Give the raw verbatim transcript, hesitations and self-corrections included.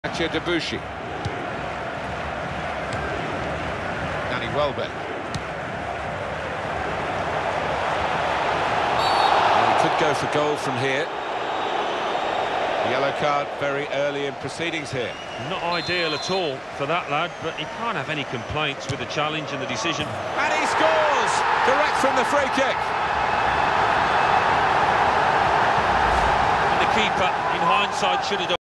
Debussy. Danny Welbeck. Well, he could go for goal from here. Yellow card very early in proceedings here. Not ideal at all for that lad, but he can't have any complaints with the challenge and the decision. And he scores! Direct from the free kick. And the keeper, in hindsight, should have done